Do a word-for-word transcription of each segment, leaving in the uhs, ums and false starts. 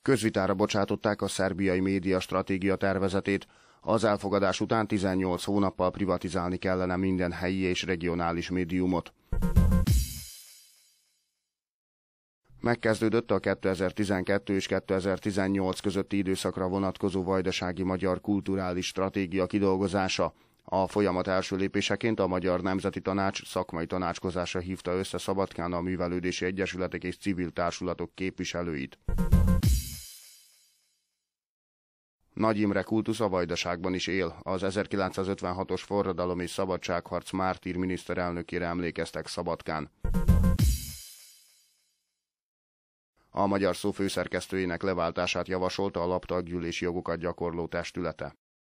Közvitára bocsátották a szerbiai média stratégia tervezetét. Az elfogadás után tizennyolc hónappal privatizálni kellene minden helyi és regionális médiumot. Megkezdődött a kétezer-tizenkettő és kétezer-tizennyolc közötti időszakra vonatkozó vajdasági magyar kulturális stratégia kidolgozása. A folyamat első lépéseként a Magyar Nemzeti Tanács szakmai tanácskozása hívta össze Szabadkán a művelődési egyesületek és civil társulatok képviselőit. Nagy Imre kultusz a Vajdaságban is él. Az ezerkilencszázötvenhatos forradalom és szabadságharc mártír miniszterelnökére emlékeztek Szabadkán. A Magyar Szó főszerkesztőjének leváltását javasolta a laptaggyűlési jogokat gyakorló testülete.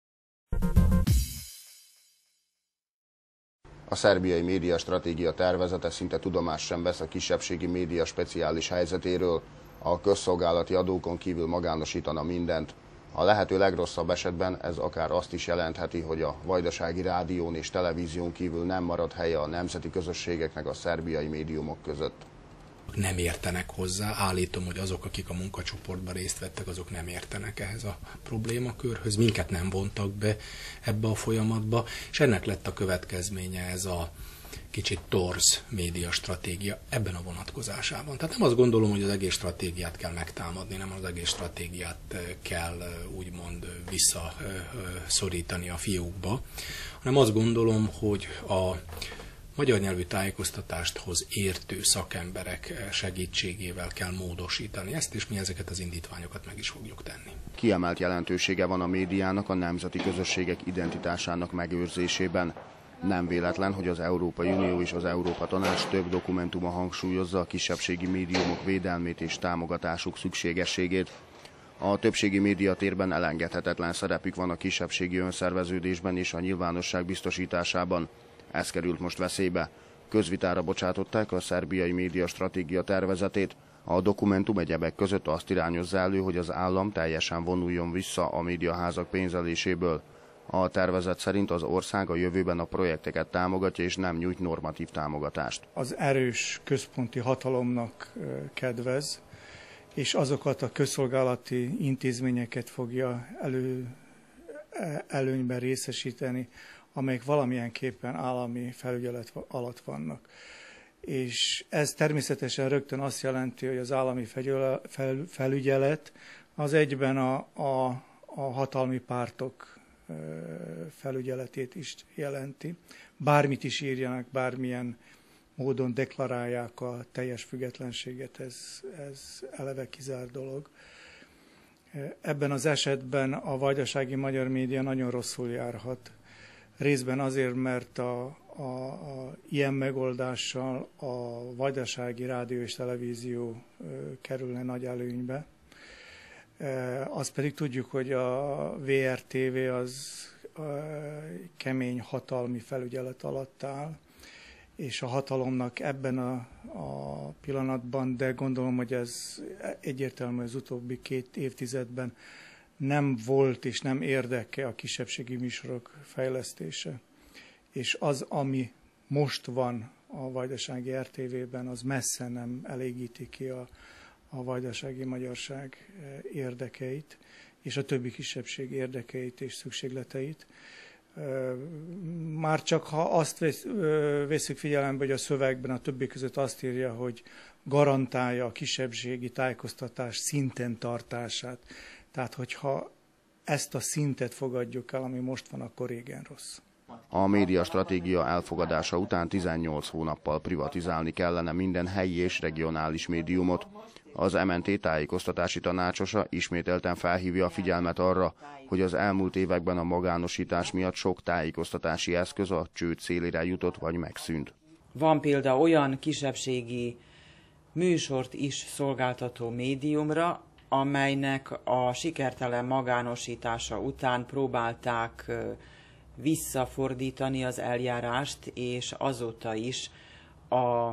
A szerbiai média stratégia tervezete szinte tudomást sem vesz a kisebbségi média speciális helyzetéről. A közszolgálati adókon kívül magánosítana mindent. A lehető legrosszabb esetben ez akár azt is jelentheti, hogy a vajdasági rádión és televízión kívül nem marad helye a nemzeti közösségeknek a szerbiai médiumok között. Nem értenek hozzá, állítom, hogy azok, akik a munkacsoportban részt vettek, azok nem értenek ehhez a problémakörhöz, minket nem vontak be ebbe a folyamatba, és ennek lett a következménye ez a kicsit torz média stratégia ebben a vonatkozásában. Tehát nem azt gondolom, hogy az egész stratégiát kell megtámadni, nem az egész stratégiát kell úgymond visszaszorítani a fiókba, hanem azt gondolom, hogy a magyar nyelvű tájékoztatásthoz értő szakemberek segítségével kell módosítani ezt, és mi ezeket az indítványokat meg is fogjuk tenni. Kiemelt jelentősége van a médiának a nemzeti közösségek identitásának megőrzésében. Nem véletlen, hogy az Európai Unió és az Európa Tanács több dokumentuma hangsúlyozza a kisebbségi médiumok védelmét és támogatásuk szükségességét. A többségi médiatérben elengedhetetlen szerepük van a kisebbségi önszerveződésben és a nyilvánosság biztosításában. Ez került most veszélybe. Közvitára bocsátották a szerbiai média stratégia tervezetét. A dokumentum egyebek között azt irányozza elő, hogy az állam teljesen vonuljon vissza a médiaházak pénzeléséből. A tervezet szerint az ország a jövőben a projekteket támogatja és nem nyújt normatív támogatást. Az erős központi hatalomnak kedvez, és azokat a közszolgálati intézményeket fogja elő, előnyben részesíteni, amelyek valamilyenképpen állami felügyelet alatt vannak. És ez természetesen rögtön azt jelenti, hogy az állami felügyelet az egyben a, a, a hatalmi pártok felügyeletét is jelenti. Bármit is írjanak, bármilyen módon deklarálják a teljes függetlenséget, ez, ez eleve kizárt dolog. Ebben az esetben a vajdasági magyar média nagyon rosszul járhat. Részben azért, mert a, a, a ilyen megoldással a vajdasági rádió és televízió kerülne nagy előnybe. Azt pedig tudjuk, hogy a vé er té vé az kemény hatalmi felügyelet alatt áll, és a hatalomnak ebben a, a pillanatban, de gondolom, hogy ez egyértelmű az utóbbi két évtizedben nem volt és nem érdeke a kisebbségi műsorok fejlesztése. És az, ami most van a vajdasági er té vében, az messze nem elégíti ki a, a vajdasági magyarság érdekeit, és a többi kisebbség érdekeit és szükségleteit. Már csak ha azt veszük figyelembe, hogy a szövegben a többi között azt írja, hogy garantálja a kisebbségi tájékoztatás szinten tartását. Tehát, hogyha ezt a szintet fogadjuk el, ami most van, akkor régen rossz. A média stratégia elfogadása után tizennyolc hónappal privatizálni kellene minden helyi és regionális médiumot. Az em en té tájékoztatási tanácsosa ismételten felhívja a figyelmet arra, hogy az elmúlt években a magánosítás miatt sok tájékoztatási eszköz a csőd szélére jutott vagy megszűnt. Van például olyan kisebbségi műsort is szolgáltató médiumra, amelynek a sikertelen magánosítása után próbálták visszafordítani az eljárást, és azóta is a,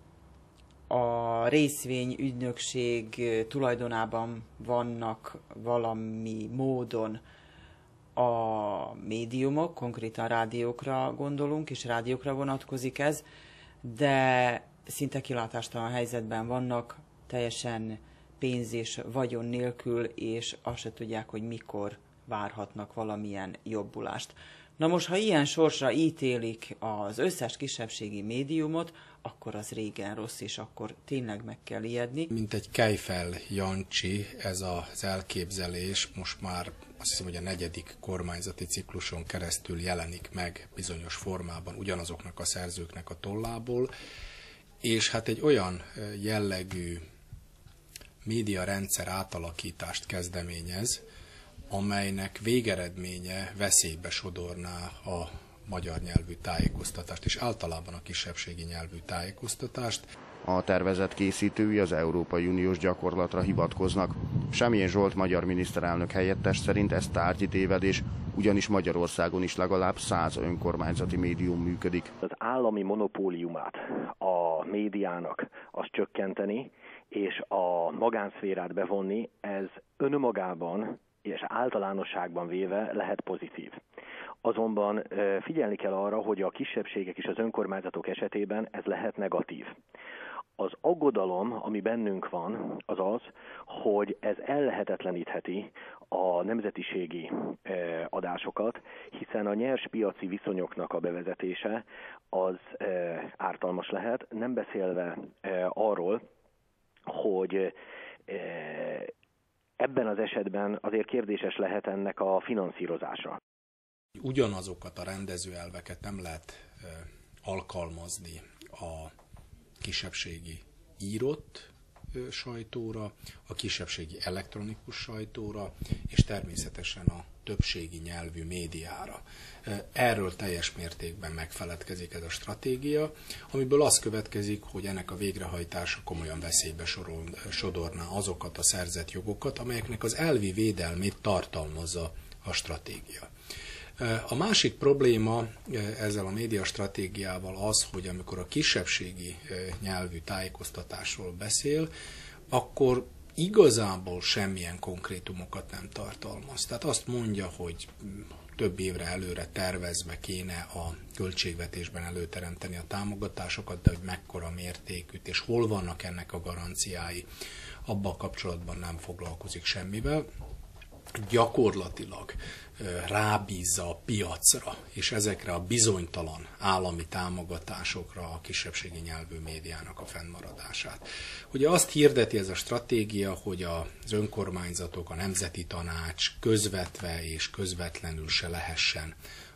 a részvényügynökség tulajdonában vannak valami módon a médiumok, konkrétan rádiókra gondolunk, és rádiókra vonatkozik ez, de szinte kilátástalan helyzetben vannak, teljesen pénz és vagyon nélkül, és azt se tudják, hogy mikor várhatnak valamilyen jobbulást. Na most, ha ilyen sorsra ítélik az összes kisebbségi médiumot, akkor az régen rossz, és akkor tényleg meg kell ijedni. Mint egy Kejfel Jancsi, ez az elképzelés most már azt hiszem, hogy a negyedik kormányzati cikluson keresztül jelenik meg bizonyos formában ugyanazoknak a szerzőknek a tollából, és hát egy olyan jellegű médiarendszer átalakítást kezdeményez, amelynek végeredménye veszélybe sodorná a magyar nyelvű tájékoztatást, és általában a kisebbségi nyelvű tájékoztatást. A tervezet készítői az Európai Uniós gyakorlatra hivatkoznak. Semjén Zsolt magyar miniszterelnök helyettes szerint ez tárgyi tévedés, ugyanis Magyarországon is legalább száz önkormányzati médium működik. Az állami monopóliumát a médiának azt csökkenteni, és a magánszférát bevonni, ez önmagában és általánosságban véve lehet pozitív. Azonban figyelni kell arra, hogy a kisebbségek és az önkormányzatok esetében ez lehet negatív. Az aggodalom, ami bennünk van, az az, hogy ez ellehetetlenítheti a nemzetiségi adásokat, hiszen a nyers piaci viszonyoknak a bevezetése az ártalmas lehet, nem beszélve arról, hogy ebben az esetben azért kérdéses lehet ennek a finanszírozása. Ugyanazokat a rendezőelveket nem lehet alkalmazni a kisebbségi írott sajtóra, a kisebbségi elektronikus sajtóra, és természetesen a többségi nyelvű médiára. Erről teljes mértékben megfeledkezik ez a stratégia, amiből az következik, hogy ennek a végrehajtása komolyan veszélybe sorol, sodorná azokat a szerzett jogokat, amelyeknek az elvi védelmét tartalmazza a stratégia. A másik probléma ezzel a médiastratégiával az, hogy amikor a kisebbségi nyelvű tájékoztatásról beszél, akkor igazából semmilyen konkrétumokat nem tartalmaz. Tehát azt mondja, hogy több évre előre tervezve kéne a költségvetésben előteremteni a támogatásokat, de hogy mekkora mértékűt és hol vannak ennek a garanciái, abban kapcsolatban nem foglalkozik semmivel. Gyakorlatilag rábízza a piacra és ezekre a bizonytalan állami támogatásokra a kisebbségi nyelvű médiának a fennmaradását. Ugye azt hirdeti ez a stratégia, hogy az önkormányzatok, a Nemzeti Tanács közvetve és közvetlenül se lehessen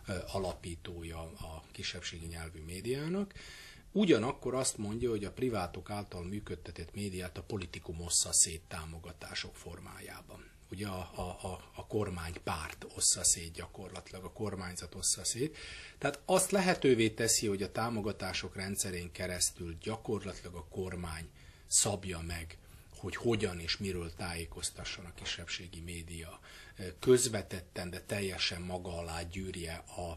alapítója a kisebbségi nyelvű médiának. Ugyanakkor azt mondja, hogy a privátok által működtetett médiát a politikum ossza szét támogatások formájában. Ugye a, a, a, a kormánypárt ossza szét gyakorlatilag, a kormányzat ossza szét. Tehát azt lehetővé teszi, hogy a támogatások rendszerén keresztül gyakorlatilag a kormány szabja meg, hogy hogyan és miről tájékoztasson a kisebbségi média. Közvetetten, de teljesen maga alá gyűrje a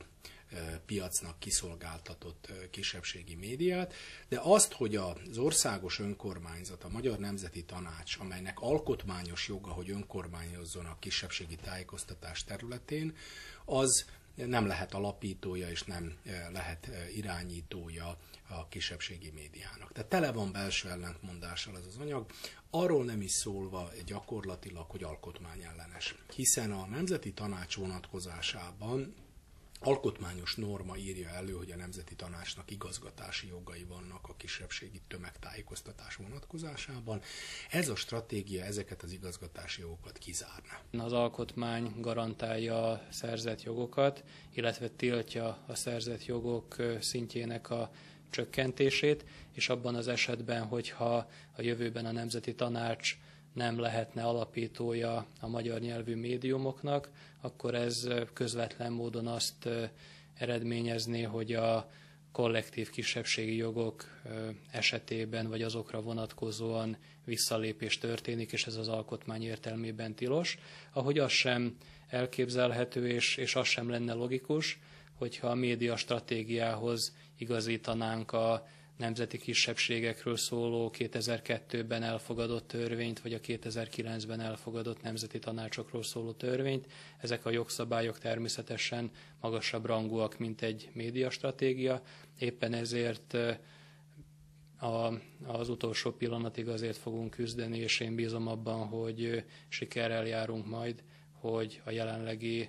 piacnak kiszolgáltatott kisebbségi médiát, de azt, hogy az országos önkormányzat, a Magyar Nemzeti Tanács, amelynek alkotmányos joga, hogy önkormányozzon a kisebbségi tájékoztatás területén, az nem lehet alapítója és nem lehet irányítója a kisebbségi médiának. Tehát tele van belső ellentmondással ez az anyag, arról nem is szólva gyakorlatilag, hogy alkotmányellenes. Hiszen a Nemzeti Tanács vonatkozásában alkotmányos norma írja elő, hogy a Nemzeti Tanácsnak igazgatási jogai vannak a kisebbségi tömegtájékoztatás vonatkozásában. Ez a stratégia ezeket az igazgatási jogokat kizárná. Az alkotmány garantálja a szerzett jogokat, illetve tiltja a szerzett jogok szintjének a csökkentését, és abban az esetben, hogyha a jövőben a Nemzeti Tanács nem lehetne alapítója a magyar nyelvű médiumoknak, akkor ez közvetlen módon azt eredményezné, hogy a kollektív kisebbségi jogok esetében vagy azokra vonatkozóan visszalépés történik, és ez az alkotmány értelmében tilos. Ahogy az sem elképzelhető, és, és az sem lenne logikus, hogyha a média stratégiához igazítanánk a nemzeti kisebbségekről szóló kétezer-kettőben elfogadott törvényt, vagy a kétezer-kilencben elfogadott nemzeti tanácsokról szóló törvényt. Ezek a jogszabályok természetesen magasabb rangúak, mint egy médiastratégia. Éppen ezért a, az utolsó pillanatig azért fogunk küzdeni, és én bízom abban, hogy sikerrel járunk majd, hogy a jelenlegi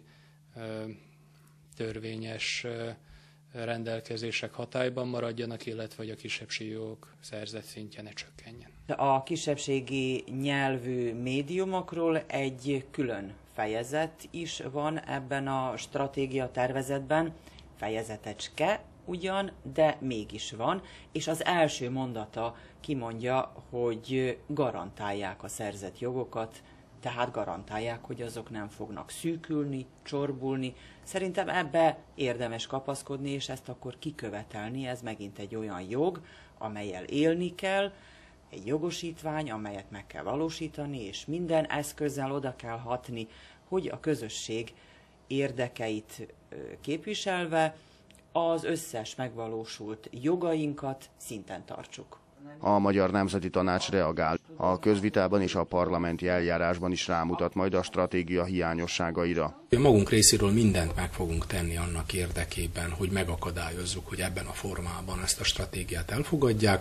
törvényes rendelkezések hatályban maradjanak, illetve hogy a kisebbségi jogok szerzett szintje ne csökkenjen. A kisebbségi nyelvű médiumokról egy külön fejezet is van ebben a stratégia tervezetben, fejezetecske ugyan, de mégis van, és az első mondata kimondja, hogy garantálják a szerzett jogokat, tehát garantálják, hogy azok nem fognak szűkülni, csorbulni. Szerintem ebbe érdemes kapaszkodni, és ezt akkor kikövetelni, ez megint egy olyan jog, amellyel élni kell, egy jogosítvány, amelyet meg kell valósítani, és minden eszközzel oda kell hatni, hogy a közösség érdekeit képviselve az összes megvalósult jogainkat szinten tartsuk. A Magyar Nemzeti Tanács reagál. A közvitában és a parlamenti eljárásban is rámutat majd a stratégia hiányosságaira. Magunk részéről mindent meg fogunk tenni annak érdekében, hogy megakadályozzuk, hogy ebben a formában ezt a stratégiát elfogadják.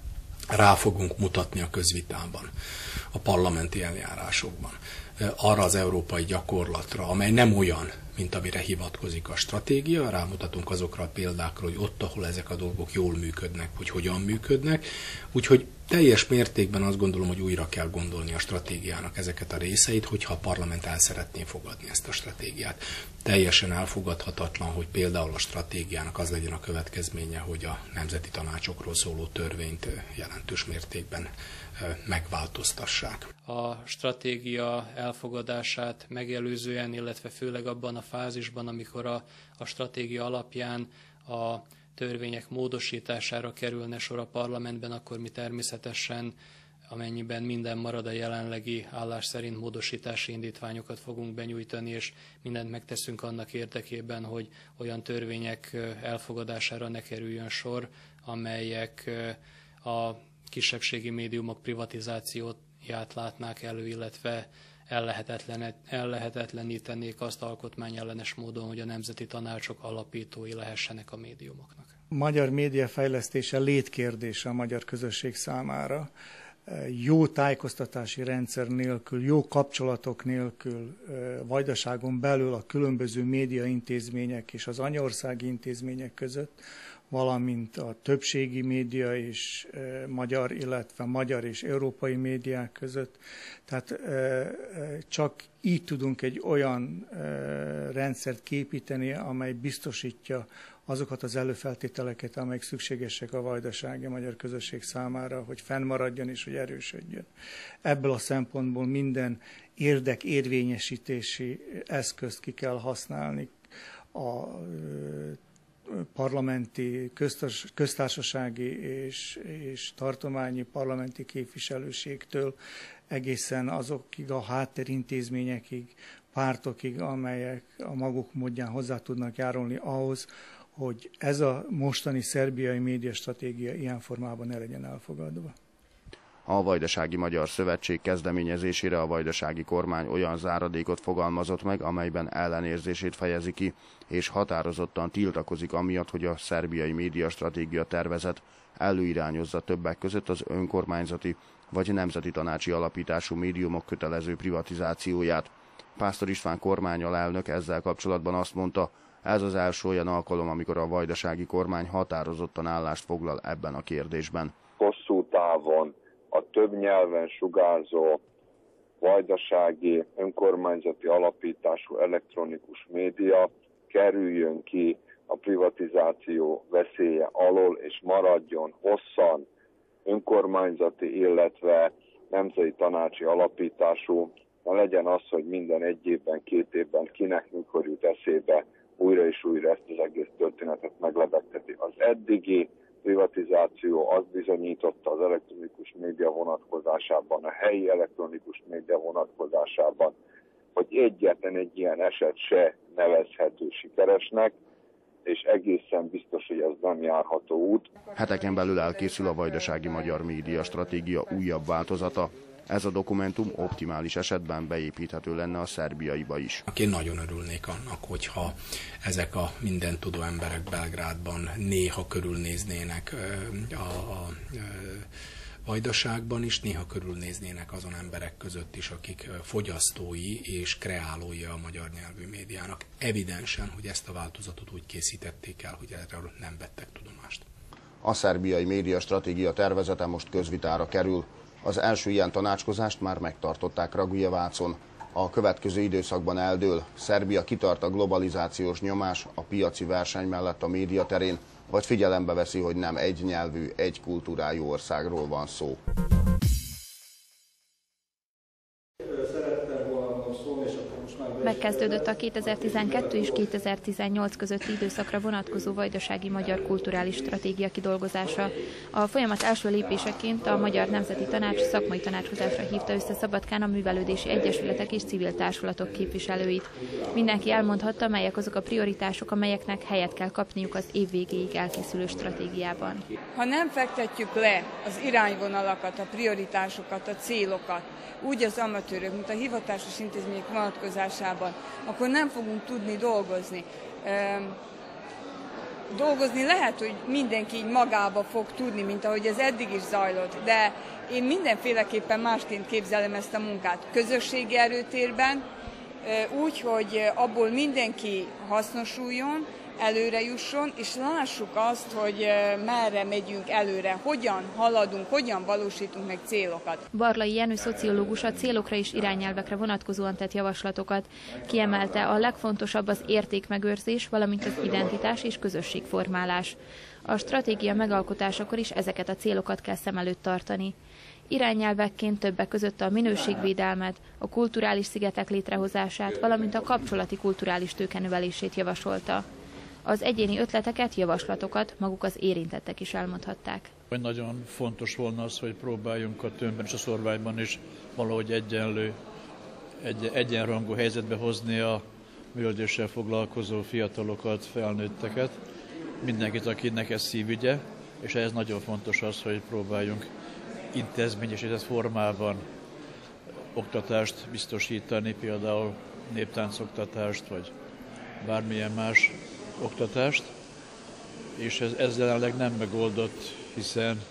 Rá fogunk mutatni a közvitában, a parlamenti eljárásokban, arra az európai gyakorlatra, amely nem olyan, mint amire hivatkozik a stratégia, rámutatunk azokra a példákra, hogy ott, ahol ezek a dolgok jól működnek, hogy hogyan működnek. Úgyhogy teljes mértékben azt gondolom, hogy újra kell gondolni a stratégiának ezeket a részeit, hogyha a parlament el szeretné fogadni ezt a stratégiát. Teljesen elfogadhatatlan, hogy például a stratégiának az legyen a következménye, hogy a nemzeti tanácsokról szóló törvényt jelentős mértékben megváltoztassák. A stratégia elfogadását megelőzően, illetve főleg abban a fázisban, amikor a, a stratégia alapján a törvények módosítására kerülne sor a parlamentben, akkor mi természetesen, amennyiben minden marad a jelenlegi állás szerint, módosítási indítványokat fogunk benyújtani, és mindent megteszünk annak érdekében, hogy olyan törvények elfogadására ne kerüljön sor, amelyek a kisebbségi médiumok privatizációját látnák elő, illetve ellehetetlen, ellehetetlenítenék azt alkotmányellenes módon, hogy a nemzeti tanácsok alapítói lehessenek a médiumoknak. A magyar média fejlesztése létkérdése a magyar közösség számára. Jó tájékoztatási rendszer nélkül, jó kapcsolatok nélkül, Vajdaságon belül a különböző médiaintézmények és az anyaországi intézmények között, valamint a többségi média és e, magyar, illetve magyar és európai médiák között. Tehát e, csak így tudunk egy olyan e, rendszert képíteni, amely biztosítja azokat az előfeltételeket, amelyek szükségesek a vajdasági magyar közösség számára, hogy fennmaradjon és hogy erősödjön. Ebből a szempontból minden érdekérvényesítési eszközt ki kell használni. A parlamenti, köztárs, köztársasági és, és tartományi parlamenti képviselőségtől egészen azokig a háttérintézményekig, pártokig, amelyek a maguk módján hozzá tudnak járulni ahhoz, hogy ez a mostani szerbiai médiastratégia ilyen formában ne legyen elfogadva. A Vajdasági Magyar Szövetség kezdeményezésére a vajdasági kormány olyan záradékot fogalmazott meg, amelyben ellenérzését fejezi ki, és határozottan tiltakozik amiatt, hogy a szerbiai médiastratégia tervezet előirányozza többek között az önkormányzati vagy nemzeti tanácsi alapítású médiumok kötelező privatizációját. Pásztor István kormányalelnök ezzel kapcsolatban azt mondta, ez az első olyan alkalom, amikor a vajdasági kormány határozottan állást foglal ebben a kérdésben. Hosszú távon a több nyelven sugárzó vajdasági önkormányzati alapítású elektronikus média kerüljön ki a privatizáció veszélye alól, és maradjon hosszan önkormányzati, illetve nemzeti tanácsi alapítású. Ne legyen az, hogy minden egy évben, két évben kinek mikor jut eszébe újra és újra ezt az egész történetet meglebegteti. Az eddigi privatizáció azt bizonyította az elektronikus média vonatkozásában, a helyi elektronikus média vonatkozásában, hogy egyetlen egy ilyen eset se nevezhető sikeresnek, és egészen biztos, hogy ez nem járható út. Heteken belül elkészül a Vajdasági Magyar Média Stratégia újabb változata. Ez a dokumentum optimális esetben beépíthető lenne a szerbiaiba is. Én nagyon örülnék annak, hogyha ezek a mindentudó emberek Belgrádban néha körülnéznének a, a, a Vajdaságban is, néha körülnéznének azon emberek között is, akik fogyasztói és kreálói a magyar nyelvű médiának. Evidensen, hogy ezt a változatot úgy készítették el, hogy erről nem vettek tudomást. A szerbiai média stratégia tervezete most közvitára kerül. Az első ilyen tanácskozást már megtartották Kragujevácon. A következő időszakban eldől, Szerbia kitart a globalizációs nyomás, a piaci verseny mellett a média terén, vagy figyelembe veszi, hogy nem egy nyelvű, egy kultúrájú országról van szó. Megkezdődött a kétezer-tizenkettő és kétezer-tizennyolc közötti időszakra vonatkozó vajdasági magyar kulturális stratégia kidolgozása. A folyamat első lépéseként a Magyar Nemzeti Tanács szakmai tanácskozásra hívta össze Szabadkán a művelődési egyesületek és civil társulatok képviselőit. Mindenki elmondhatta, melyek azok a prioritások, amelyeknek helyet kell kapniuk az év végéig elkészülő stratégiában. Ha nem fektetjük le az irányvonalakat, a prioritásokat, a célokat, úgy az amatőrök, mint a hivatásos intézmények vonatkozásában, akkor nem fogunk tudni dolgozni. Dolgozni lehet, hogy mindenki így magába fog tudni, mint ahogy ez eddig is zajlott, de én mindenféleképpen másként képzelem ezt a munkát. Közösségi erőtérben, úgy, hogy abból mindenki hasznosuljon, előre jusson, és lássuk azt, hogy merre megyünk előre, hogyan haladunk, hogyan valósítunk meg célokat. Barlai Jenő szociológus a célokra és irányelvekre vonatkozóan tett javaslatokat. Kiemelte, a legfontosabb az értékmegőrzés, valamint az identitás és közösségformálás. A stratégia megalkotásakor is ezeket a célokat kell szem előtt tartani. Irányelvekként többek között a minőségvédelmet, a kulturális szigetek létrehozását, valamint a kapcsolati kulturális tőke növelését javasolta. Az egyéni ötleteket, javaslatokat maguk az érintettek is elmondhatták. Nagyon fontos volna az, hogy próbáljunk a tömbben és a szorványban is valahogy egyenlő, egy, egyenrangú helyzetbe hozni a művelődéssel foglalkozó fiatalokat, felnőtteket, mindenkit, akinek ez szívügye, és ez nagyon fontos az, hogy próbáljunk intézményesített formában oktatást biztosítani, például néptáncoktatást, vagy bármilyen más oktatást, és ez, ez jelenleg nem megoldott, hiszen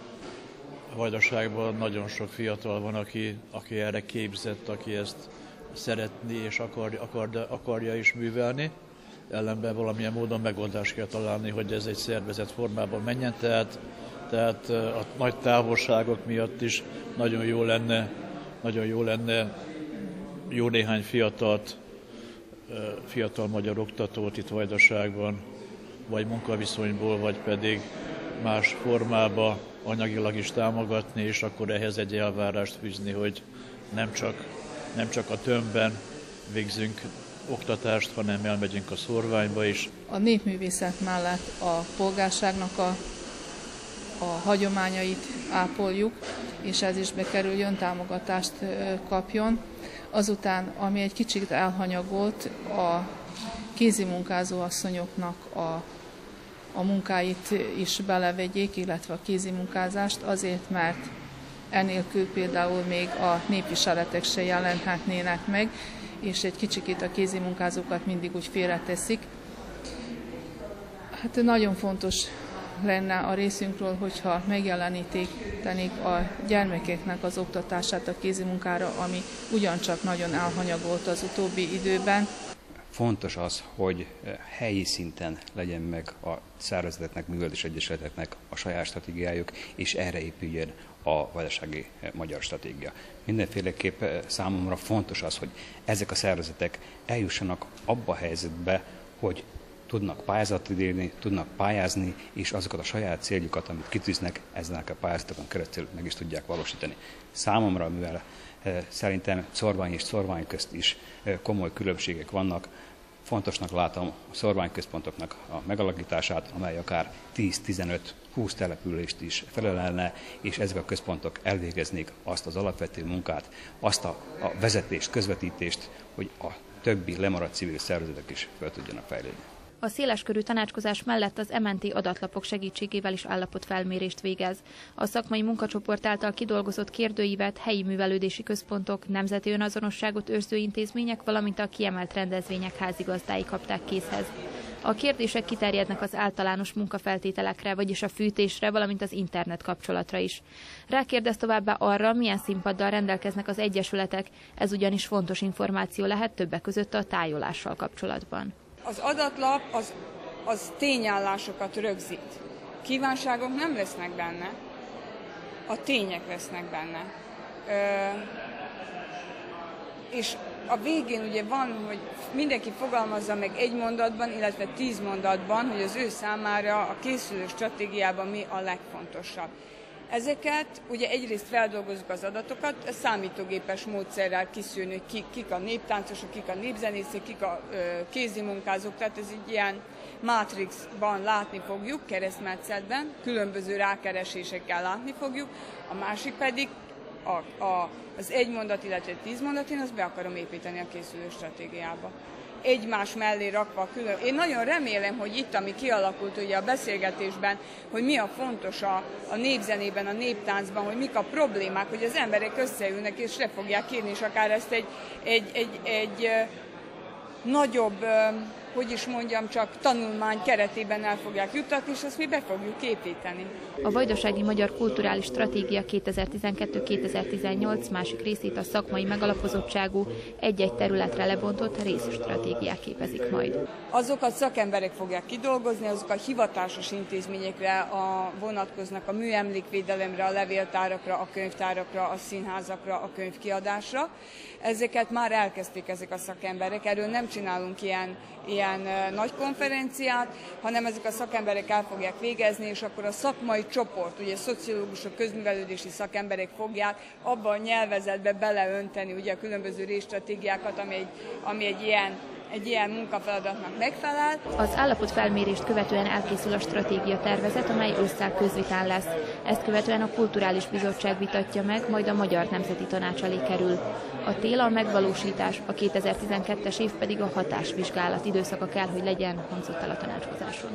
a Vajdaságban nagyon sok fiatal van, aki, aki erre képzett, aki ezt szeretni és akar, akar, akarja is művelni, ellenben valamilyen módon megoldást kell találni, hogy ez egy szervezett formában menjen, tehát, tehát a nagy távolságok miatt is nagyon jó lenne, nagyon jó lenne jó néhány fiatalt, fiatal magyar oktatót itt Vajdaságban, vagy munkaviszonyból, vagy pedig más formába anyagilag is támogatni, és akkor ehhez egy elvárást fűzni, hogy nem csak, nem csak a tömbben végzünk oktatást, hanem elmegyünk a szórványba is. A népművészet mellett a polgárságnak a, a hagyományait ápoljuk, és ez is bekerüljön, támogatást kapjon. Azután, ami egy kicsit elhanyagolt, a kézimunkázó asszonyoknak a, a munkáit is belevegyék, illetve a kézimunkázást, azért, mert enélkül például még a népviseletek se jelenthetnének meg, és egy kicsikét a kézimunkázókat mindig úgy félreteszik. Hát nagyon fontos lenne a részünkről, hogyha megjelenítenék a gyermekeknek az oktatását a kézimunkára, ami ugyancsak nagyon elhanyagolt az utóbbi időben. Fontos az, hogy helyi szinten legyen meg a szervezeteknek, művelődési egyesületeknek a saját stratégiájuk, és erre épüljön a vajdasági magyar stratégia. Mindenféleképp számomra fontos az, hogy ezek a szervezetek eljussanak abba a helyzetbe, hogy tudnak pályázatot írni, tudnak pályázni, és azokat a saját céljukat, amit kitűznek, ezenek a pályázatokon keresztül meg is tudják valósítani. Számomra, mivel e, szerintem szorvány és szorvány közt is e, komoly különbségek vannak, fontosnak látom a szorványközpontoknak a megalakítását, amely akár tíz-tizenöt-húsz települést is felelelne, és ezek a központok elvégeznék azt az alapvető munkát, azt a, a vezetést, közvetítést, hogy a többi lemaradt civil szervezetek is fel tudjanak fejlődni. A széleskörű tanácskozás mellett az em en té adatlapok segítségével is állapotfelmérést végez. A szakmai munkacsoport által kidolgozott kérdőívet helyi művelődési központok, nemzeti önazonosságot őrző intézmények, valamint a kiemelt rendezvények házigazdái kapták készhez. A kérdések kiterjednek az általános munkafeltételekre, vagyis a fűtésre, valamint az internet kapcsolatra is. Rákérdez továbbá arra, milyen színpaddal rendelkeznek az egyesületek, ez ugyanis fontos információ lehet többek között a tájolással kapcsolatban. Az adatlap az, az tényállásokat rögzít. Kívánságok nem lesznek benne, a tények lesznek benne. Ö, és a végén ugye van, hogy mindenki fogalmazza meg egy mondatban, illetve tíz mondatban, hogy az ő számára a készülő stratégiában mi a legfontosabb. Ezeket ugye egyrészt feldolgozzuk az adatokat, számítógépes módszerrel kiszűrni, hogy ki, kik a néptáncosok, kik a népzenészek, kik a ö, kézimunkázók, tehát ez egy ilyen mátrixban látni fogjuk, keresztmetszetben, különböző rákeresésekkel látni fogjuk, a másik pedig a, a, az egy mondat, illetve tíz mondat, én azt be akarom építeni a készülő stratégiába. Egymás mellé rakva külön. Én nagyon remélem, hogy itt, ami kialakult ugye a beszélgetésben, hogy mi a fontos a, a népzenében, a néptáncban, hogy mik a problémák, hogy az emberek összeülnek és le fogják írni, és akár ezt egy, egy, egy, egy, egy nagyobb, hogy is mondjam, csak tanulmány keretében el fogják juttatni, és azt mi be fogjuk építeni. A Vajdasági Magyar Kulturális Stratégia kétezer-tizenkettő kétezer-tizennyolc másik részét a szakmai megalapozottságú, egy-egy területre lebontott részstratégiák képezik majd. Azokat szakemberek fogják kidolgozni, azok a hivatásos intézményekre a, vonatkoznak a műemlékvédelemre, a levéltárakra, a könyvtárakra, a színházakra, a könyvkiadásra. Ezeket már elkezdték ezek a szakemberek, erről nem csinálunk ilyen, ilyen nagy konferenciát, hanem ezek a szakemberek el fogják végezni, és akkor a szakmai csoport, ugye szociológusok, közművelődési szakemberek fogják abba a nyelvezetbe beleönteni ugye a különböző részstratégiákat, ami egy, ami egy ilyen egy ilyen munkafeladatnak megfelel. Az állapotfelmérést követően elkészül a stratégia tervezet, amely ősszel közvitán lesz. Ezt követően a Kulturális Bizottság vitatja meg, majd a Magyar Nemzeti Tanács elé kerül. A tél a megvalósítás, a kétezer-tizenkettes év pedig a hatásvizsgálat időszaka kell, hogy legyen, hangzott el a tanácskozáson.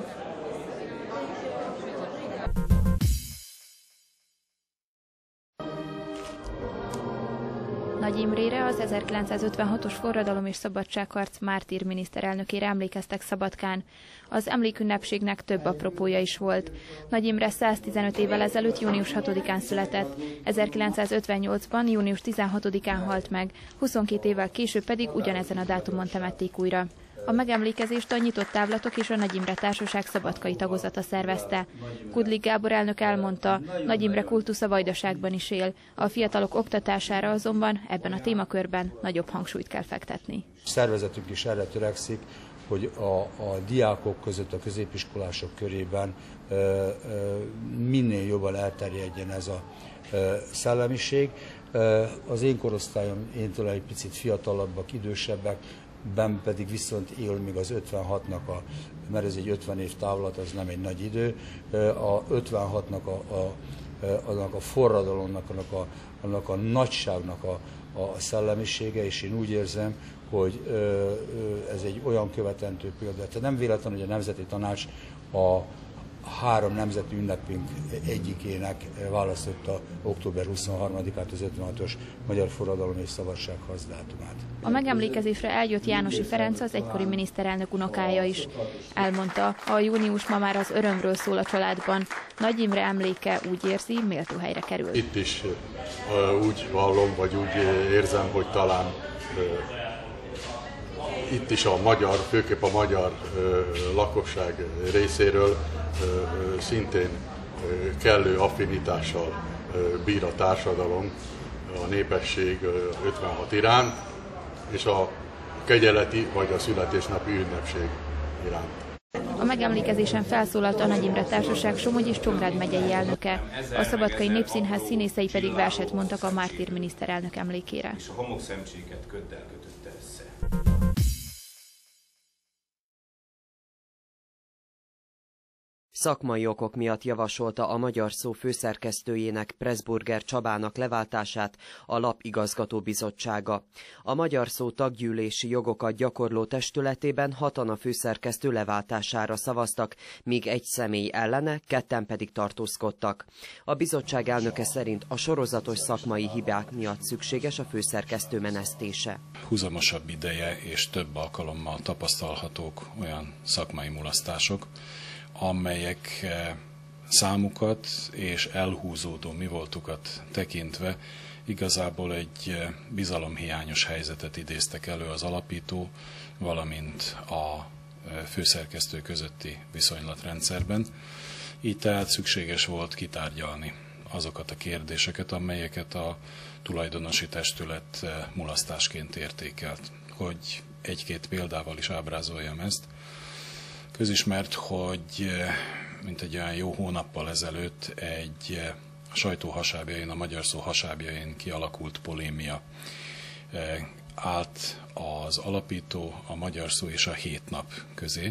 Nagy Imrére, az ezerkilencszázötvenhatos forradalom és szabadságharc mártír miniszterelnökére emlékeztek Szabadkán. Az emlékünnepségnek több apropója is volt. Nagy Imre száztizenöt évvel ezelőtt június hatodikán született, ezerkilencszázötvennyolcban június tizenhatodikán halt meg, huszonkét évvel később pedig ugyanezen a dátumon temették újra. A megemlékezést a Nyitott Távlatok és a Nagy Imre Társaság szabadkai tagozata szervezte. Kudlik Gábor elnök elmondta, Nagy Imre kultusza Vajdaságban is él. A fiatalok oktatására azonban ebben a témakörben nagyobb hangsúlyt kell fektetni. Szervezetünk is erre törekszik, hogy a, a diákok között, a középiskolások körében ö, ö, minél jobban elterjedjen ez a ö, szellemiség. Ö, az én korosztályom, én tőle egy picit fiatalabbak, idősebbek, ben pedig viszont él még az ötvenhatnak, a, mert ez egy ötven év távlat, az nem egy nagy idő, a ötvenhatnak a, a, annak a forradalomnak, annak a, annak a nagyságnak a, a szellemisége, és én úgy érzem, hogy ez egy olyan követendő példa. Tehát nem véletlen, hogy a Nemzeti Tanács a három nemzeti ünnepünk egyikének választotta október huszonharmadikát, az ötvenhatos Magyar Forradalom és Szabadságharc dátumát. A megemlékezésre eljött Jánosi Ferenc, az egykori miniszterelnök unokája is. Elmondta, a június ma már az örömről szól a családban. Nagy Imre emléke, úgy érzi, méltó helyre kerül. Itt is uh, úgy vallom, vagy úgy érzem, hogy talán uh, itt is a magyar, főképp a magyar uh, lakosság részéről uh, szintén uh, kellő affinitással uh, bír a társadalom, a népesség uh, ötvenhat iránt, és a kegyeleti vagy a születésnapi ünnepség iránt. A megemlékezésen felszólalt a Nagy Imre Társaság Somogy és Csongrád megyei elnöke. A Szabadkai Népszínház színészei pedig verset mondtak a mártír miniszterelnök emlékére. És a homokszemcséket köddel kötötte össze. Szakmai okok miatt javasolta a Magyar Szó főszerkesztőjének, Pressburger Csabának leváltását a lap igazgatóbizottsága. A Magyar Szó taggyűlési jogokat gyakorló testületében hatan a főszerkesztő leváltására szavaztak, míg egy személy ellene, ketten pedig tartózkodtak. A bizottság elnöke szerint a sorozatos szakmai hibák miatt szükséges a főszerkesztő menesztése. Húzamosabb ideje és több alkalommal tapasztalhatók olyan szakmai mulasztások, amelyek számukat és elhúzódó mivoltukat tekintve igazából egy bizalomhiányos helyzetet idéztek elő az alapító, valamint a főszerkesztő közötti viszonylatrendszerben. Így tehát szükséges volt kitárgyalni azokat a kérdéseket, amelyeket a tulajdonosi testület mulasztásként értékelt. Hogy egy-két példával is ábrázoljam ezt. Közismert, hogy mint egy olyan jó hónappal ezelőtt egy a sajtó hasábjain, a Magyar Szó hasábjain kialakult polémia állt az alapító, a Magyar Szó és a Hét Nap közé,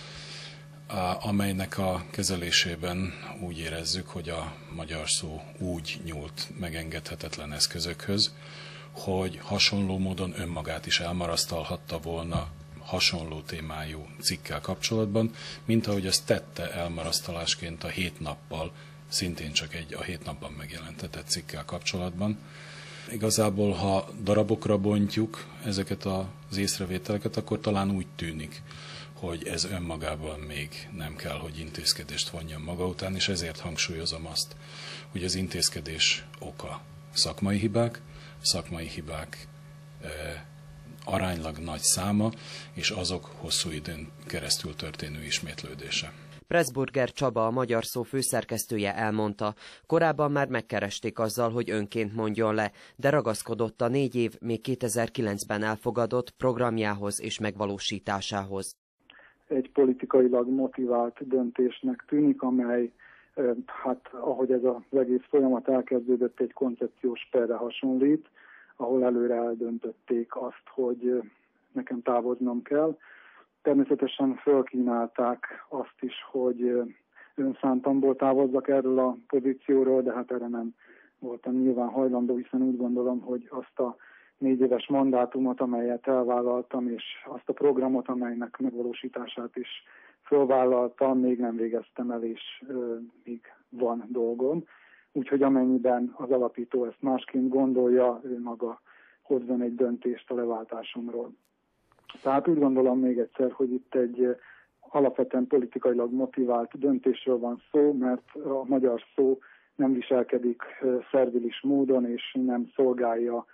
amelynek a kezelésében úgy érezzük, hogy a Magyar Szó úgy nyúlt megengedhetetlen eszközökhöz, hogy hasonló módon önmagát is elmarasztalhatta volna hasonló témájú cikkkel kapcsolatban, mint ahogy ezt tette elmarasztalásként a Hét Nappal, szintén csak egy a Hét Napban megjelentetett cikkkel kapcsolatban. Igazából, ha darabokra bontjuk ezeket az észrevételeket, akkor talán úgy tűnik, hogy ez önmagában még nem kell, hogy intézkedést vonjon maga után, és ezért hangsúlyozom azt, hogy az intézkedés oka szakmai hibák, szakmai hibák e, aránylag nagy száma, és azok hosszú időn keresztül történő ismétlődése. Pressburger Csaba, a Magyar Szó főszerkesztője elmondta, korábban már megkeresték azzal, hogy önként mondjon le, de ragaszkodott a négy év még kétezer-kilencben elfogadott programjához és megvalósításához. Egy politikailag motivált döntésnek tűnik, amely, hát ahogy ez az egész folyamat elkezdődött, egy koncepciós perre hasonlít, ahol előre eldöntötték azt, hogy nekem távoznom kell. Természetesen fölkínálták azt is, hogy önszántamból távozzak erről a pozícióról, de hát erre nem voltam nyilván hajlandó, hiszen úgy gondolom, hogy azt a négy éves mandátumot, amelyet elvállaltam, és azt a programot, amelynek megvalósítását is fölvállaltam, még nem végeztem el, és ö, még van dolgom. Úgyhogy amennyiben az alapító ezt másként gondolja, ő maga hozzon egy döntést a leváltásomról. Tehát úgy gondolom még egyszer, hogy itt egy alapvetően politikailag motivált döntésről van szó, mert a Magyar Szó nem viselkedik szervilis módon, és nem szolgálja,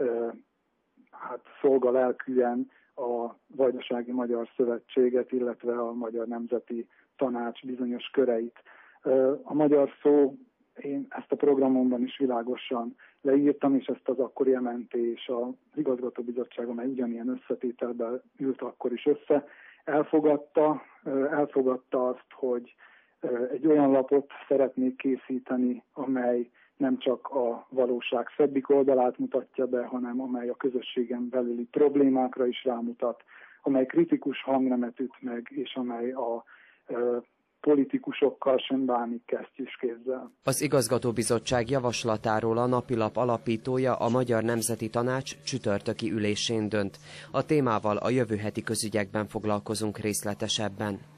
hát szolgál lelkűen a Vajdasági Magyar Szövetséget, illetve a Magyar Nemzeti Tanács bizonyos köreit. A Magyar Szó, én ezt a programomban is világosan leírtam, és ezt az akkori em en té és az igazgatóbizottság, amely ugyanilyen összetételben ült akkor is össze, elfogadta, elfogadta azt, hogy egy olyan lapot szeretnék készíteni, amely nem csak a valóság szebbik oldalát mutatja be, hanem amely a közösségen belüli problémákra is rámutat, amely kritikus hangnemet üt meg, és amely a politikusokkal sem bánik kesztyűskézzel. Az igazgatóbizottság javaslatáról a napilap alapítója, a Magyar Nemzeti Tanács csütörtöki ülésén dönt. A témával a jövő heti közügyekben foglalkozunk részletesebben.